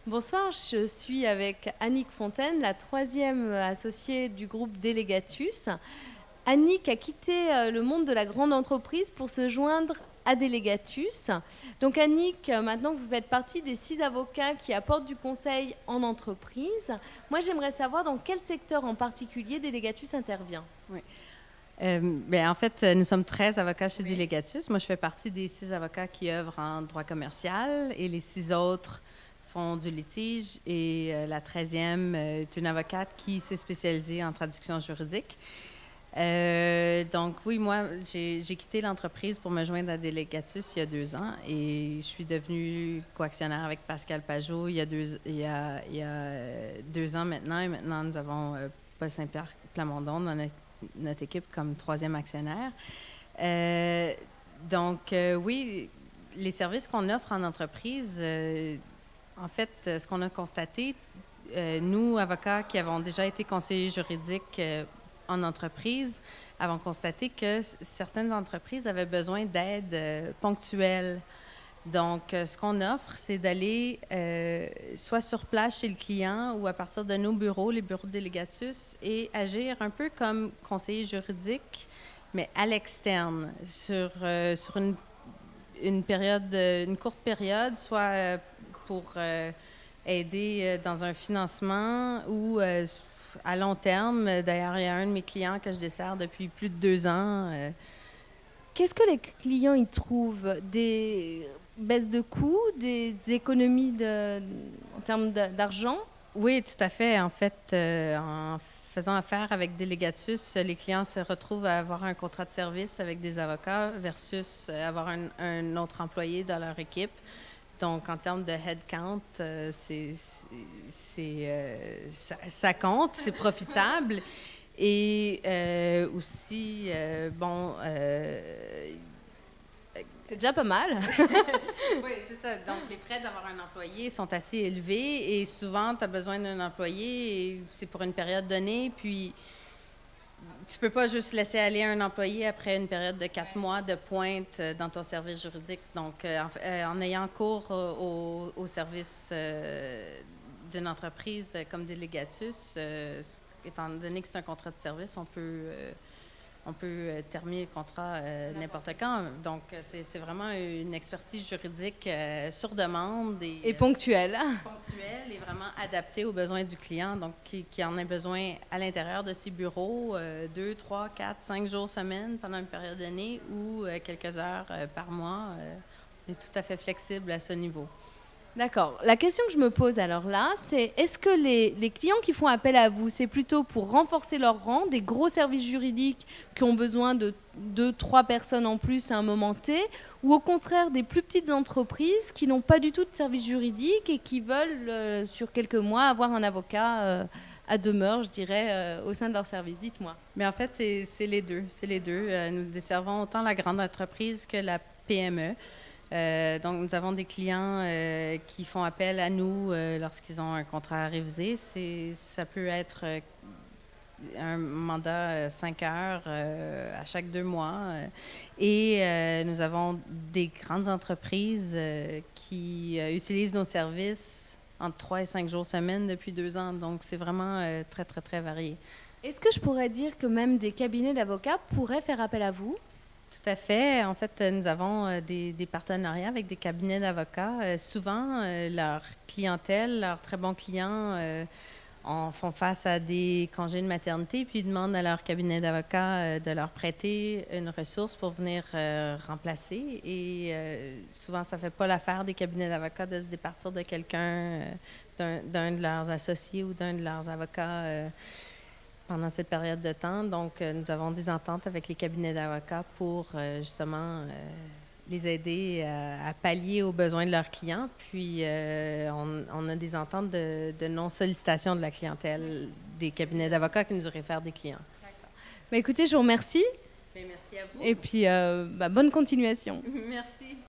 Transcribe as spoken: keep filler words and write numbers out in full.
Bonsoir, je suis avec Annick Fontaine, la troisième associée du groupe Delegatus. Annick a quitté euh, le monde de la grande entreprise pour se joindre à Delegatus. Donc Annick, euh, maintenant que vous faites partie des six avocats qui apportent du conseil en entreprise, moi j'aimerais savoir dans quel secteur en particulier Delegatus intervient. Oui. Euh, bien, en fait, nous sommes treize avocats chez Delegatus. Moi, je fais partie des six avocats qui œuvrent en droit commercial et les six autres font du litige. Et euh, la treizième euh, est une avocate qui s'est spécialisée en traduction juridique. Euh, donc, oui, moi, j'ai, j'ai quitté l'entreprise pour me joindre à Delegatus il y a deux ans et je suis devenue coactionnaire avec Pascal Pajot il y a deux, il y a, il y a deux ans maintenant. Et maintenant, nous avons euh, Paul Saint-Pierre Plamondon dans notre, notre équipe comme troisième actionnaire. Euh, donc, euh, oui, les services qu'on offre en entreprise, euh, en fait, ce qu'on a constaté, euh, nous, avocats qui avons déjà été conseillers juridiques euh, en entreprise, avons constaté que certaines entreprises avaient besoin d'aide euh, ponctuelle. Donc, euh, ce qu'on offre, c'est d'aller euh, soit sur place chez le client ou à partir de nos bureaux, les bureaux de Delegatus, et agir un peu comme conseiller juridique, mais à l'externe, sur, euh, sur une, une période, une courte période, soit euh, pour euh, aider euh, dans un financement ou euh, à long terme. D'ailleurs, il y a un de mes clients que je desserre depuis plus de deux ans. Euh. Qu'est-ce que les clients y trouvent? Des baisses de coûts, des économies de, en termes de, d'argent? Oui, tout à fait. En fait, euh, en faisant affaire avec Delegatus, les clients se retrouvent à avoir un contrat de service avec des avocats versus avoir un, un autre employé dans leur équipe. Donc, en termes de headcount, euh, c'est, c'est, euh, ça, ça compte, c'est profitable. Et euh, aussi, euh, bon... Euh, c'est déjà pas mal. Oui, c'est ça. Donc, les frais d'avoir un employé sont assez élevés et souvent, tu as besoin d'un employé et c'est pour une période donnée. Puis, tu peux pas juste laisser aller un employé après une période de quatre mois de pointe dans ton service juridique. Donc, euh, en, en ayant cours au, au service euh, d'une entreprise comme Delegatus, euh, étant donné que c'est un contrat de service, on peut, euh, on peut terminer le contrat euh, n'importe quand. Donc, c'est, c'est vraiment une expertise juridique euh, sur demande. Et, et ponctuelle. Euh, ponctuelle et vraiment adaptée aux besoins du client. Donc, qui, qui en a besoin à l'intérieur de ses bureaux, euh, deux, trois, quatre, cinq jours semaine pendant une période donnée ou euh, quelques heures euh, par mois. Euh, on est tout à fait flexible à ce niveau. D'accord. La question que je me pose alors là, c'est est-ce que les, les clients qui font appel à vous, c'est plutôt pour renforcer leur rang, des gros services juridiques qui ont besoin de deux, trois personnes en plus à un moment T, ou au contraire des plus petites entreprises qui n'ont pas du tout de service juridique et qui veulent, euh, sur quelques mois, avoir un avocat euh, à demeure, je dirais, euh, au sein de leur service? Dites-moi. Mais en fait, c'est, c'est les deux. C'est les deux. Euh, nous desservons autant la grande entreprise que la P M E. Euh, donc, nous avons des clients euh, qui font appel à nous euh, lorsqu'ils ont un contrat à réviser. C'est, ça peut être euh, un mandat euh, cinq heures euh, à chaque deux mois. Euh, et euh, nous avons des grandes entreprises euh, qui euh, utilisent nos services entre trois et cinq jours semaine depuis deux ans. Donc, c'est vraiment euh, très, très, très varié. Est-ce que je pourrais dire que même des cabinets d'avocats pourraient faire appel à vous? Tout à fait. En fait, nous avons euh, des, des partenariats avec des cabinets d'avocats. Euh, souvent, euh, leur clientèle, leurs très bons clients, euh, en font face à des congés de maternité, puis ils demandent à leur cabinet d'avocats euh, de leur prêter une ressource pour venir euh, remplacer. Et euh, souvent, ça ne fait pas l'affaire des cabinets d'avocats de se départir de quelqu'un, euh, d'un, d'un de leurs associés ou d'un de leurs avocats. Euh, pendant cette période de temps. Donc, euh, nous avons des ententes avec les cabinets d'avocats pour euh, justement euh, les aider à, à pallier aux besoins de leurs clients. Puis, euh, on, on a des ententes de, de non-sollicitation de la clientèle des cabinets d'avocats qui nous réfèrent des clients. D'accord. Bah, écoutez, je vous remercie. Bien, merci à vous. Et puis, euh, bah, bonne continuation. Merci.